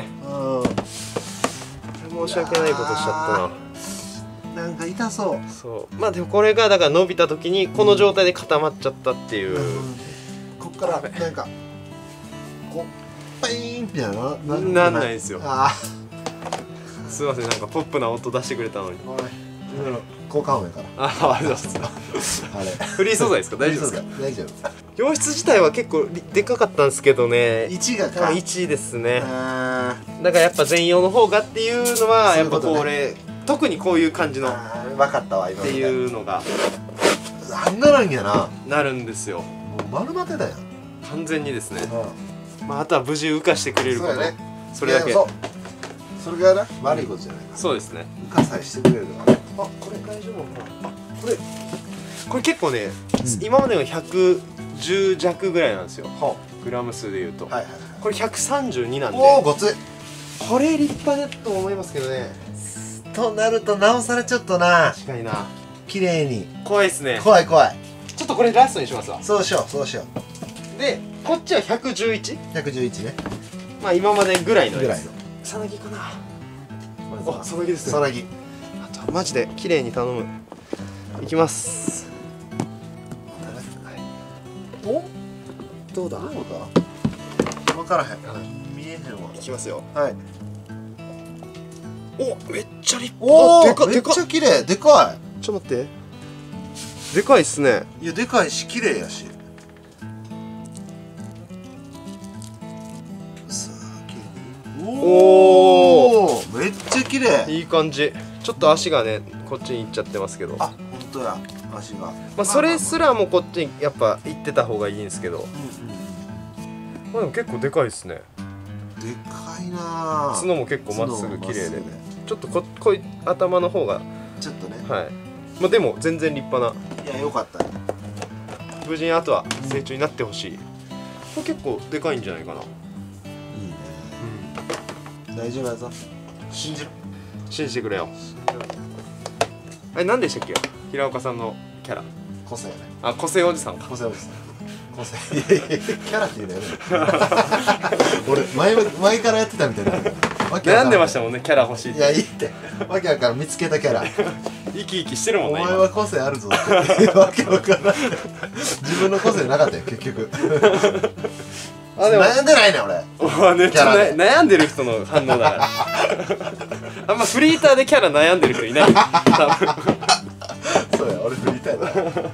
申し訳ないことしちゃったな。なんか痛そう。 そう、まあでもこれがだから伸びた時にこの状態で固まっちゃったっていう、 うん、こっからなんかこパイーンみたいななんないですよ。 ああすいません、なんかポップな音出してくれたのに。 効果音やから。 あありがとうございます。あれフリー素材ですか？大丈夫ですか？ 大丈夫。 洋室自体は結構でかかったんですけどね、 いちがかいちですね。だからやっぱ全用の方がっていうのはやっぱこれ特にこういう感じの分かったわ今っていうのがあんななんやななるんですよ。 もう丸まてだよ完全にですね。まああとは無事浮かしてくれること、それだけ。 それがな悪いことじゃないか。 そうですね。 浮かさえしてくれるから。あ、これ大丈夫かな。あ、これこれ結構ね、今までのひゃくじゅう弱ぐらいなんですよ、グラム数でいうと。これひゃくさんじゅうになんで、 おおごつい。 これ立派だと思いますけどね。 となるとなおさらちょっとな、 確かにな、 綺麗に怖いですね。 怖い怖い。 ちょっとこれラストにしますわ。 そうしようそうしよう。でこっちはひゃくじゅういち、 ひゃくじゅういちね。 まあ今までぐらいのぐらいのさなぎかな。あ、さなぎですね。 さなぎ。 あとマジで綺麗に頼む。いきます。お、どうだどうだ分からへん、見えへんわ。 いきますよ。 はい。 お、めっちゃ立派。 おお、めっちゃ綺麗。でかい。ちょっと待って、でかいっすね。 いや、でかいし綺麗やし。さあ、綺麗。おお、めっちゃ綺麗。 いい感じ。ちょっと足がねこっちに行っちゃってますけど。 あ、本当や、足が。 まあそれすらもこっちにやっぱ行ってた方がいいんですけど、まあでも結構でかいですね。 でかいな。 角も結構まっすぐ綺麗で、ちょっとここい頭の方がちょっとね、 はい。まあでも全然立派な。 いや、よかったね。 無事にあとは成長になってほしい。これ結構でかいんじゃないかな。いいね。 うん。大丈夫だぞ。信じろ。 信じてくれよ。あれ何でしたっけ、平岡さんのキャラ。 個性ね。 あ、個性おじさんか。 個性おじさん。個性。いやいやいや、キャラっていうのやめろ。俺前前からやってたみたいな。 悩んでましたもんね、キャラ欲しいって。 いや、いいって。わけわからん、見つけたキャラ。 生き生きしてるもんね。 お前は個性あるぞって。わけわからん。自分の個性なかったよ、結局。あ、でも悩んでないね、俺。 めっちゃ悩んでる人の反応だから。あんまフリーターでキャラ悩んでる人いない。 そうや、俺フリーターだ。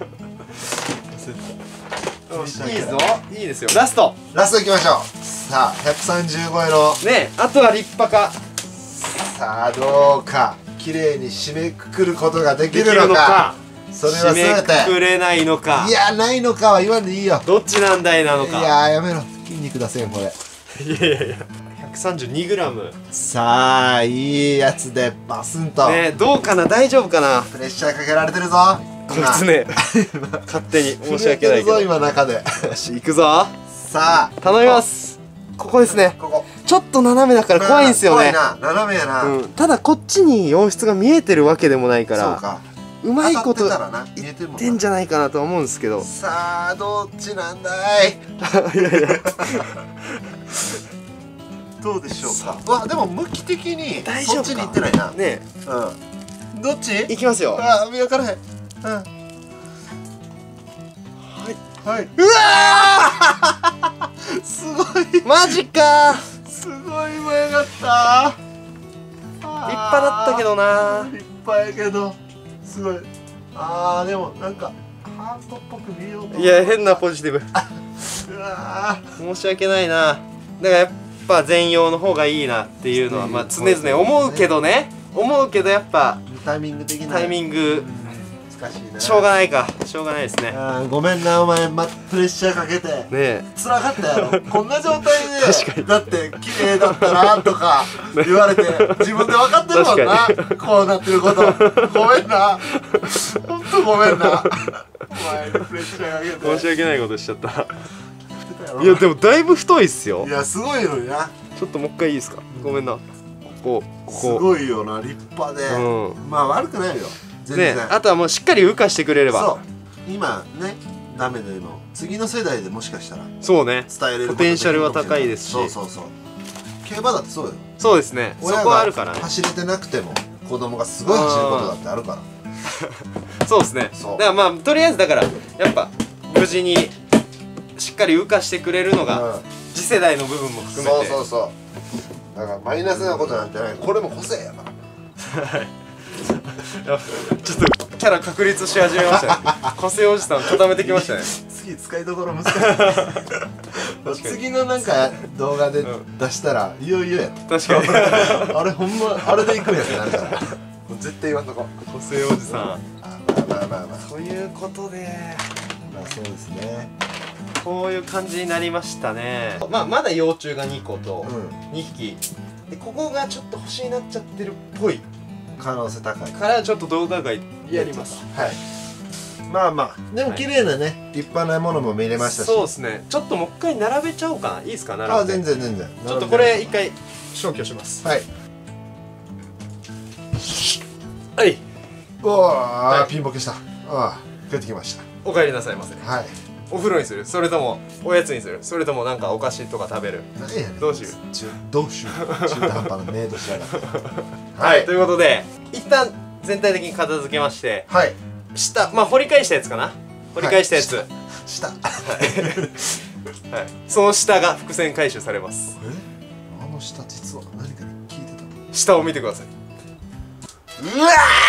いいぞ、いいですよ。ラストラストいきましょう。さあ、ひゃくさんじゅう超えのね、あとは立派か。 さあ、どうか綺麗に締めくくることができるのか。それは全て締めくくれないのか。 いや、ないのかは言わんでいいよ。 どっちなんだいなのか。 いや、やめろ、筋肉出せんこれ。 いやいやいや、ひゃくさんじゅうにグラム。 さあ、いいやつでバスンとね、どうかな、大丈夫かな。 プレッシャーかけられてるぞこいつね。勝手に申し訳ないけど。 今中で。よし、行くぞ。 さあ、 頼みます。ここですね。 ここちょっと斜めだから怖いんですよね。 怖いな、斜めやな。 ただこっちに洋室が見えてるわけでもないから、 そうか、 うまいこと言ってんじゃないかなとは思うんですけど。 さあ、どっちなんだい。 いやいや、 どうでしょうか。わ、でも向き的に大丈夫か。 そっちに行ってないな。 ね、 うん。どっち？ 行きますよ。 あ、見分からへん。うん。はいはい。うわーすごい。 マジか。 すごい前がった。 立派だったけどな。 立派やけどすごい。あー、でもなんかハートっぽく見えようと。 いや、変なポジティブ。 うわ申し訳ないな。だからやっぱ全用の方がいいなっていうのはまあ常々思うけどね。思うけどやっぱタイミング的なタイミング難しいな。 しょうがないか、しょうがないですね。 あー、ごめんな、お前、ま、プレッシャーかけてねえ、 辛かったやろ。こんな状態で確かにだって綺麗だったなとか言われて自分で分かってるもんな、こうなってること。ごめんな、ほんとごめんな。お前にプレッシャーかけて申し訳ないことしちゃった。いやでもだいぶ太いっすよ。 いや、すごいのにな。 ちょっともう一回いいですか。ごめんな。ここここすごいよな、立派で。 うん、 まあ悪くないよ全然。 ね、あとはもうしっかり浮かしてくれれば。 そう、今ねダメでも次の世代でもしかしたらそうね、 伝えれるポテンシャルは高いですし。 そうそうそう、競馬だってそうよ。 そうですね、そこはあるからね。 走れてなくても子供がすごい走ることだってあるから。 そうですね。 そうだからまあとりあえずだからやっぱ無事にしっかり浮かしてくれるのが、 うん、 実次世代の部分も含めて、 そうそうそうだからマイナスなことなんてない、これも個性やからはいちょっとキャラ確立し始めましたね個性おじさん固めてきましたね次使いどころ難しい次のなんか動画で出したらいよいよや確かにあれほんまあれでいくんやってなるからもう絶対言わんとこ個性おじさん、 まあまあまあまあということでまあそうですね、 こういう感じになりましたね。まあまだ幼虫がにことにひきで、ここがちょっと星になっちゃってるっぽい可能性高いからちょっと動画がやります。 はい、まあまあでも綺麗なね、立派なものも見れましたし、 そうですね。ちょっともう一回並べちゃおうかな。いいですか、並べて。 あ、全然全然。 ちょっとこれ一回消去します。 はいはい。 おお、はい、ピンボケした。ああ、帰ってきました。 お帰りなさいませ。 はい。 お風呂にする、それともおやつにする、それともなんかお菓子とか食べる。 何やねん、 どうしよう。 中どうしよう。中途半端なメイドしやがって。 はい、ということで一旦全体的に片付けまして、 はい。 下、まあ掘り返したやつかな。掘り返したやつ。 下。はい。 その下が伏線回収されます。 え？あの下実は何かに聞いてた。 下を見てください。 うわ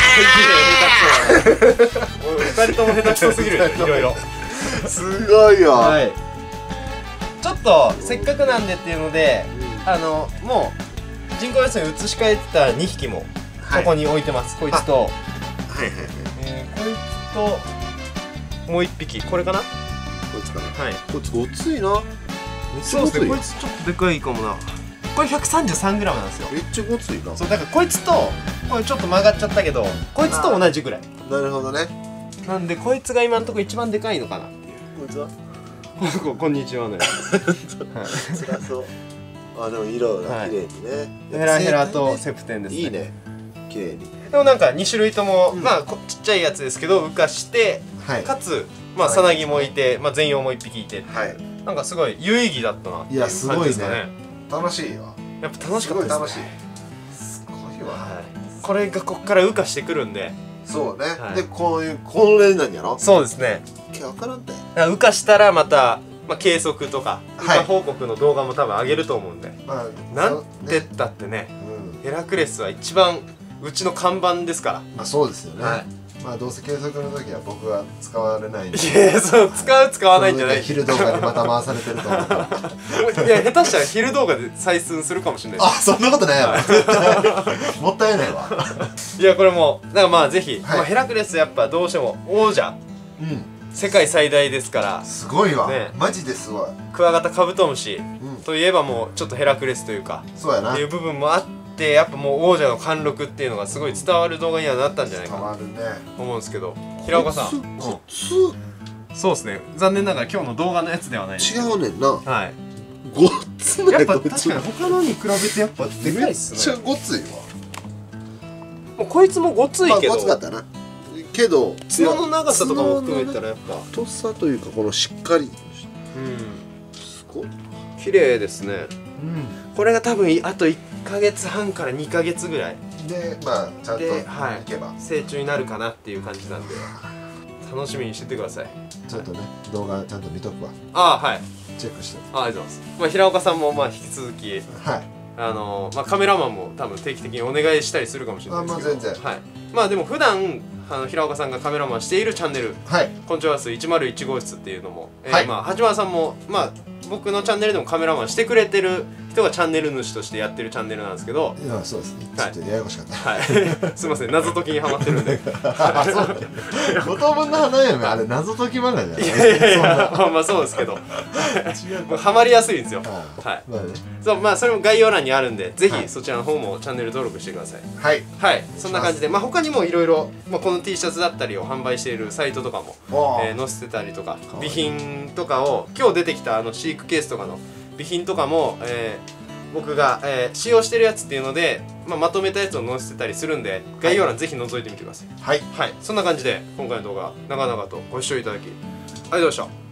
ー！二人とも下手くそすぎる。いろいろ。 すごいよ。 はい。ちょっとせっかくなんでっていうので、あのもう人工衛星に移し替えてたにひきもここに置いてます。こいつと、 はいはいはい。 えー、こいつともういっぴき、これかな？ こいつかな。 はい。 こいつごついな。 そうですね。こいつちょっとでかいかもな。これ ひゃくさんじゅうさんグラム なんですよ。 めっちゃごついな。 そうだからこいつとこれちょっと曲がっちゃったけど、こいつと同じぐらい。 なるほどね。 なんでこいつが今のところ一番でかいのかな。こいつは？ こんにちはね。 辛そう。あ、でも色が綺麗にね。 ヘラヘラとセプテンですね。 いいね。綺麗に。 でもなんかに種類ともまあちっちゃいやつですけど浮かして、かつまあさなぎもいて、まあ全葉もいっぴきいて、なんかすごい有意義だったな。 いやすごいね。楽しいよ。 やっぱ楽しかったですね。 楽しい。すごいわ。 これがこっから浮かしてくるんで。 そうね。でこういうこれなんやろ。 そうですね。 分からんて。 浮かしたらまたまあ計測とか浮か報告の動画も多分上げると思うんで。なんてったってね、ヘラクレスは一番うちの看板ですから。 まあそうですよね。まあどうせ計測の時は僕は使われないんで。 いやそう使う使わないんじゃない。 昼動画にまた回されてると思うから。 いや下手したら昼動画で採寸するかもしれない。 あ、そんなことないやろ。もったいないわ。 いやこれもだからまあぜひ、まあヘラクレスやっぱどうしても王者、世界最大ですから。 すごいわ。マジですごい。 クワガタカブトムシといえばもうちょっとヘラクレスというか、 そうやな。 っていう部分もあって。でやっぱもう王者の貫禄っていうのがすごい伝わる動画にはなったんじゃないかなと思うんですけど、平岡さん、そうですね、残念ながら今日の動画のやつではないです。 違うねんな。 はい。 ごっつい。 やっぱ確かに他のに比べてやっぱでかいっすね。 めっちゃごついわ。 もうこいつもごついけど。 ごつかったな。けど角の長さとかも含めたらやっぱ太さというかこのしっかり。うん。 すごい。綺麗ですね。うん。これが多分あといっかげつはんからにかげつぐらいでまあちゃんといけば成虫になるかなっていう感じなんで楽しみにしててください。 ちょっとね動画ちゃんと見とくわ。 ああはい、 チェックして。 あありがとうございます。まあ平岡さんもまあ引き続きはいあのまあカメラマンも多分定期的にお願いしたりするかもしれないですけど、 あまあ全然はい。まあでも普段あの平岡さんがカメラマンしているチャンネル「 はいこんちは数いちまるいち号室」っていうのも、えーまあ八幡さんもまあ僕のチャンネルでもカメラマンしてくれてる人がチャンネル主としてやってるチャンネルなんですけど、 いやそうですね、ちょっとややこしかった。 はい、すいません、謎解きにハマってるんで。 五等分の花嫁あれ謎解き漫画じゃない。 いやいやいや、まあまあそうですけどハマりやすいんですよ。はい、そうまあそれも概要欄にあるんで、ぜひそちらの方もチャンネル登録してください。はいはい、そんな感じで、まあ他にもいろいろこの T シャツだったりを販売しているサイトとかもえー載せてたりとか、備品とかを今日出てきたあの飼育ケースとかの備品とかも、えー、僕が、えー、使用してるやつっていうので、まあ、まとめたやつを載せてたりするんで、概要欄ぜひ覗いてみてください。はい、はい、そんな感じで今回の動画長々とご視聴いただきありがとうございました。